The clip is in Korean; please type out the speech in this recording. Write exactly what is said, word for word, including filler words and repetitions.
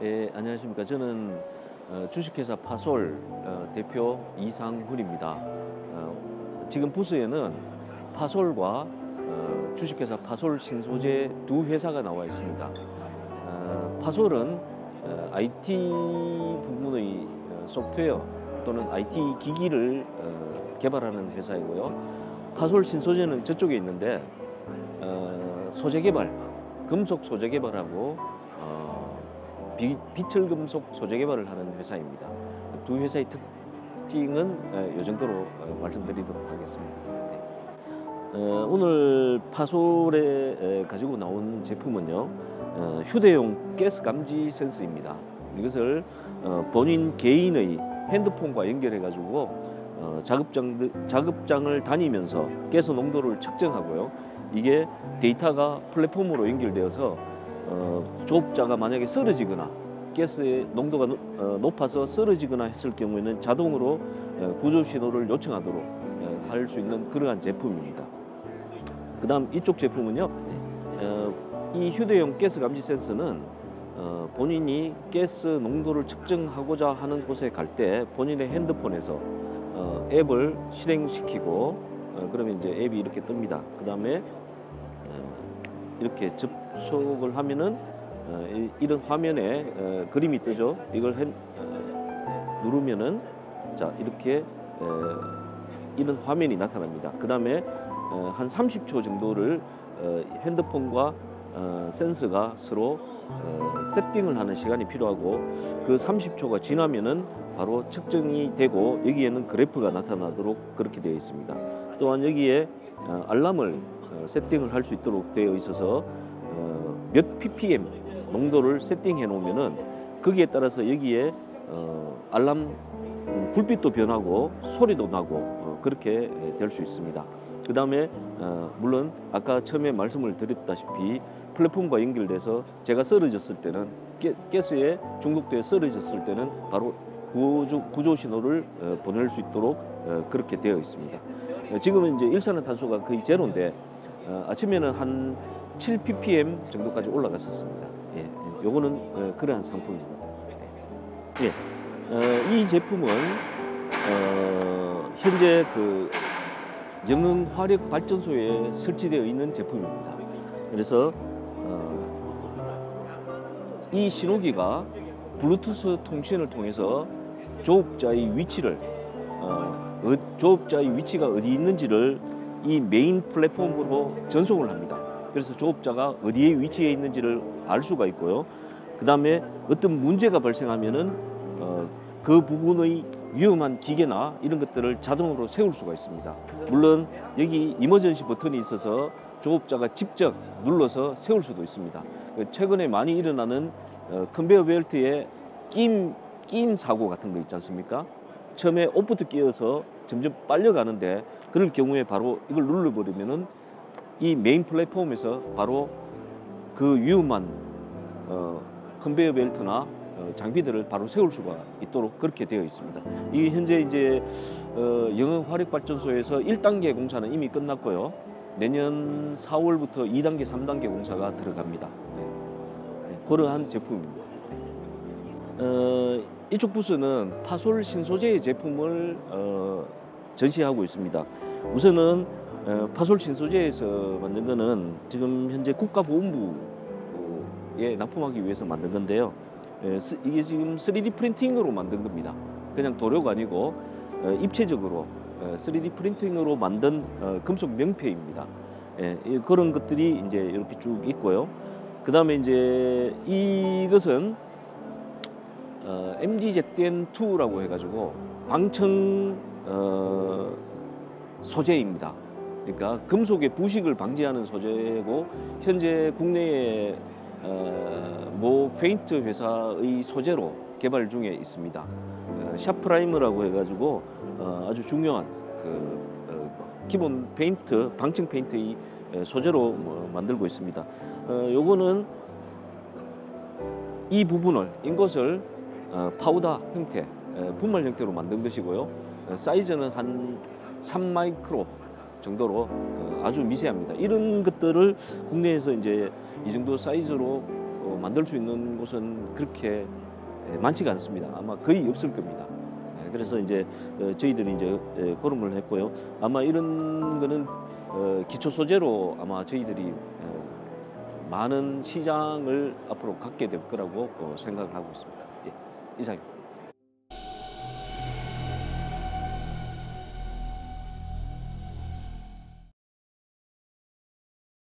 예, 안녕하십니까. 저는 어, 주식회사 파솔 어, 대표 이상훈입니다. 어, 지금 부스에는 파솔과 어, 주식회사 파솔 신소재 두 회사가 나와 있습니다. 어, 파솔은 어, 아이티 부문의 어, 소프트웨어 또는 아이티 기기를 어, 개발하는 회사이고요. 파솔 신소재는 저쪽에 있는데 어, 소재 개발, 금속 소재 개발하고 어, 비, 비철 금속 소재 개발을 하는 회사입니다. 두 회사의 특징은 어, 이 정도로 어, 말씀드리도록 하겠습니다. 어, 오늘 파솔에 에, 가지고 나온 제품은요, 어, 휴대용 가스 감지 센서입니다. 이것을 어, 본인 개인의 핸드폰과 연결해 가지고 어, 작업장, 작업장을 다니면서 가스 농도를 측정하고요. 이게 데이터가 플랫폼으로 연결되어서 어, 조업자가 만약에 쓰러지거나 가스의 농도가 노, 어, 높아서 쓰러지거나 했을 경우에는 자동으로 어, 구조 신호를 요청하도록 어, 할 수 있는 그러한 제품입니다. 그 다음 이쪽 제품은요, 어, 이 휴대용 가스 감지 센서는 어, 본인이 가스 농도를 측정하고자 하는 곳에 갈 때 본인의 핸드폰에서 어, 앱을 실행시키고 어, 그러면 이제 앱이 이렇게 뜹니다. 그 다음에 어, 이렇게 접촉을 하면은 어, 이, 이런 화면에 어, 그림이 뜨죠. 이걸 핸, 어, 누르면은 자 이렇게 어, 이런 화면이 나타납니다. 그 다음에 어, 한 삼십 초 정도를 어, 핸드폰과 어, 센서가 서로 어, 세팅을 하는 시간이 필요하고 그 삼십 초가 지나면은 바로 측정이 되고 여기에는 그래프가 나타나도록 그렇게 되어 있습니다. 또한 여기에 어, 알람을 어, 세팅을 할 수 있도록 되어 있어서 어, 몇 피피엠 농도를 세팅해 놓으면은 거기에 따라서 여기에 어, 알람 음, 불빛도 변하고 소리도 나고 어, 그렇게 될 수 있습니다. 그 다음에 어, 물론 아까 처음에 말씀을 드렸다시피 플랫폼과 연결돼서 제가 쓰러졌을 때는 가스에 중독되어 쓰러졌을 때는 바로 구조, 구조 신호를 어, 보낼 수 있도록 어, 그렇게 되어 있습니다. 어, 지금은 이제 일산화탄소가 거의 제로인데 어, 아침에는 한 칠 피피엠 정도까지 올라갔었습니다. 예, 요거는 어, 그러한 상품입니다. 예, 어, 이 제품은 어, 현재 그 영흥 화력 발전소에 설치되어 있는 제품입니다. 그래서 어, 이 신호기가 블루투스 통신을 통해서 조업자의 위치를 어, 조업자의 위치가 어디 있는지를 이 메인 플랫폼으로 전송을 합니다. 그래서 조업자가 어디에 위치해 있는지를 알 수가 있고요. 그 다음에 어떤 문제가 발생하면은 어, 그 부분의 위험한 기계나 이런 것들을 자동으로 세울 수가 있습니다. 물론 여기 이머전시 버튼이 있어서 조업자가 직접 눌러서 세울 수도 있습니다. 최근에 많이 일어나는 어, 컨베이어 벨트에 끼임, 끼임 사고 같은 거 있지 않습니까? 처음에 옷부터 끼어서 점점 빨려가는데 그럴 경우에 바로 이걸 눌러버리면은 이 메인 플랫폼에서 바로 그 위험한 어, 컨베이어 벨트나 어, 장비들을 바로 세울 수가 있도록 그렇게 되어 있습니다. 이 현재 이제 어, 영흥 화력발전소에서 일 단계 공사는 이미 끝났고요. 내년 사월부터 이 단계, 삼 단계 공사가 들어갑니다. 네. 네, 그러한 제품입니다. 어, 이쪽 부스는 파솔 신소재의 제품을 어, 전시하고 있습니다. 우선은 어, 파솔 신소재에서 만든 거는 지금 현재 국가보훈부에 납품하기 위해서 만든 건데요. 에, 스, 이게 지금 쓰리디 프린팅으로 만든 겁니다. 그냥 도료가 아니고 어, 입체적으로 어, 쓰리디 프린팅으로 만든 어, 금속 명패입니다. 예, 그런 것들이 이제 이렇게 쭉 있고요. 그 다음에 이제 이것은 어, 엠지제텐 이라고 해가지고 방청 어, 소재입니다. 그러니까 금속의 부식을 방지하는 소재고 현재 국내에 어, 모 페인트 회사의 소재로 개발 중에 있습니다. 어, 샤프라이머라고 해가지고 어, 아주 중요한 그 어, 기본 페인트, 방청 페인트의 소재로 뭐 만들고 있습니다. 어, 요거는 이 부분을, 인것을 어, 파우더 형태, 에, 분말 형태로 만든 것이고요. 어, 사이즈는 한 삼 마이크로 정도로 어, 아주 미세합니다. 이런 것들을 국내에서 이제 이 정도 사이즈로 어, 만들 수 있는 곳은 그렇게 예, 많지가 않습니다. 아마 거의 없을 겁니다. 예, 그래서 이제 어, 저희들이 이제 예, 고름을 했고요. 아마 이런 거는 어, 기초 소재로 아마 저희들이 어, 많은 시장을 앞으로 갖게 될 거라고 어, 생각을 하고 있습니다. 예, 이상입니다.